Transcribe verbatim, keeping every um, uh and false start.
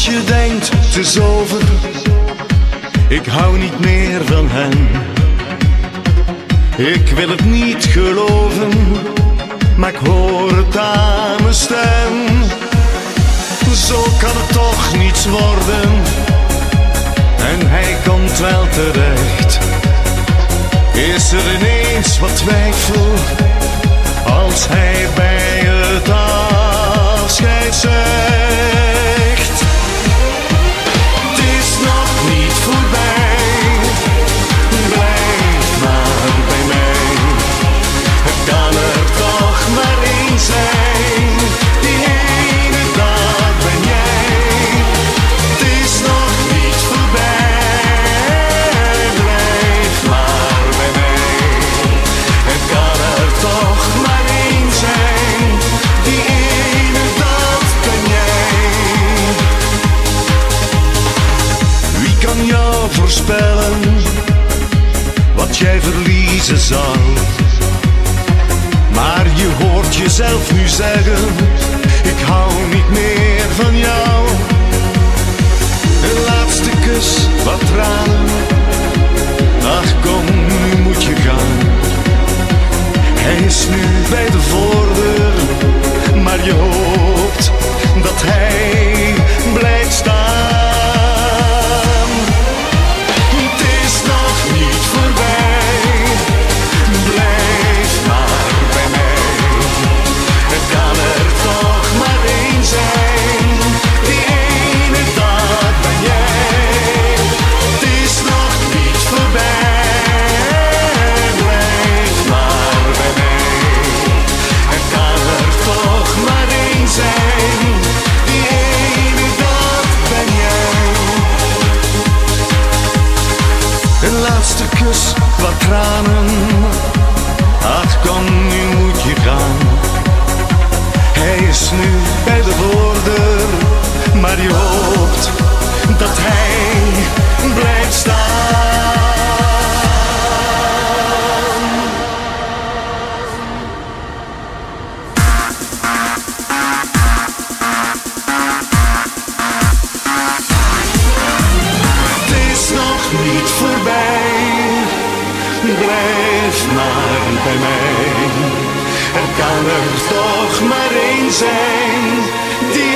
je denkt, het is over, ik hou niet meer van hen. Ik wil het niet geloven, maar ik hoor het aan mijn stem. Zo kan het toch niets worden, en hij komt wel terecht. Is er ineens wat twijfel, als hij bij het afscheid zegt: het is nog niet voorbij, blijf maar bij mij. Het kan er toch maar één zijn, die ene, dat ben jij. Het is nog niet voorbij, blijf maar bij mij. Het kan er toch maar één zijn, die ene, dat ben jij. Wie kan jou voorspellen wat jij verliezen zal? Maar je hoort jezelf nu zeggen: ik hou niet meer van jou. De laatste kus, wat tranen, ach kom, nu moet je gaan. Hij is nu bij de voordeur, maar je hoopt dat hij blijft staan. Het is nog niet voorbij, blijf maar bij mij. Het kan er toch maar één zijn, die ene, dat ben jij. Het is nog niet voorbij, blijf maar bij mij. Het kan er toch maar één zijn, die ene, dat ben jij. Een laatste kus, wat tranen, ach kom, nu moet je gaan. Hij is nu bij de voordeur, maar je hoopt dat hij blijft staan. Het is nog niet voorbij, blijf maar bij mij. Er kan er toch maar één zijn, die